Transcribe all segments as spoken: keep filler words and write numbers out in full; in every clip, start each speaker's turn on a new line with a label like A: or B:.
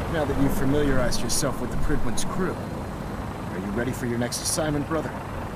A: Now that you've familiarized yourself with the Prydwen's crew, are you ready for your next assignment, brother?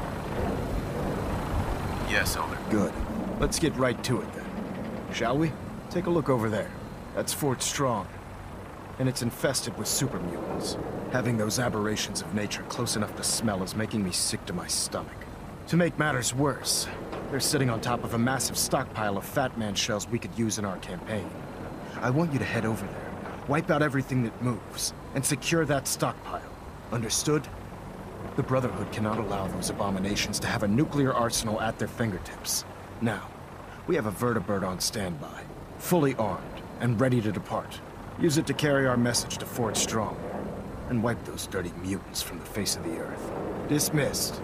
B: Yes, Elder.
A: Good. Let's get right to it then. Shall we? Take a look over there. That's Fort Strong. And it's infested with super mutants. Having those aberrations of nature close enough to smell is making me sick to my stomach. To make matters worse, they're sitting on top of a massive stockpile of Fat Man shells we could use in our campaign. I want you to head over there, wipe out everything that moves, and secure that stockpile. Understood? The Brotherhood cannot allow those abominations to have a nuclear arsenal at their fingertips. Now, we have a vertibird on standby, fully armed and ready to depart. Use it to carry our message to Fort Strong, and wipe those dirty mutants from the face of the earth. Dismissed.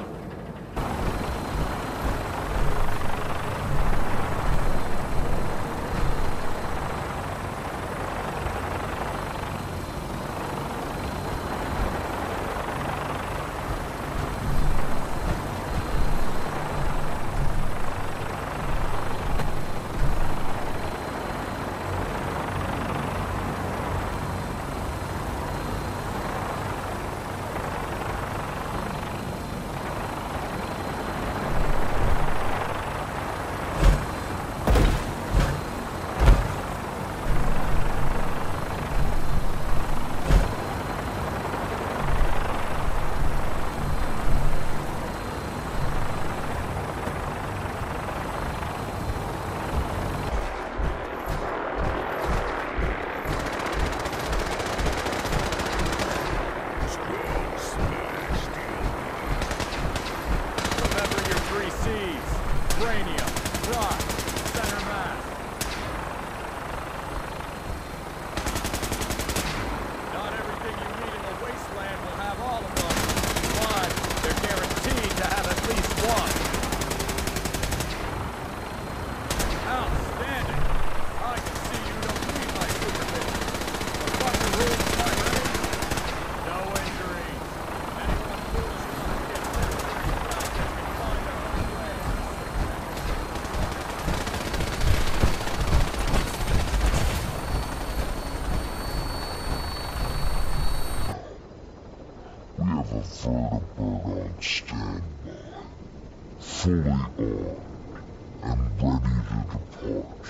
C: Vertibird on standby, fully armed and ready to depart.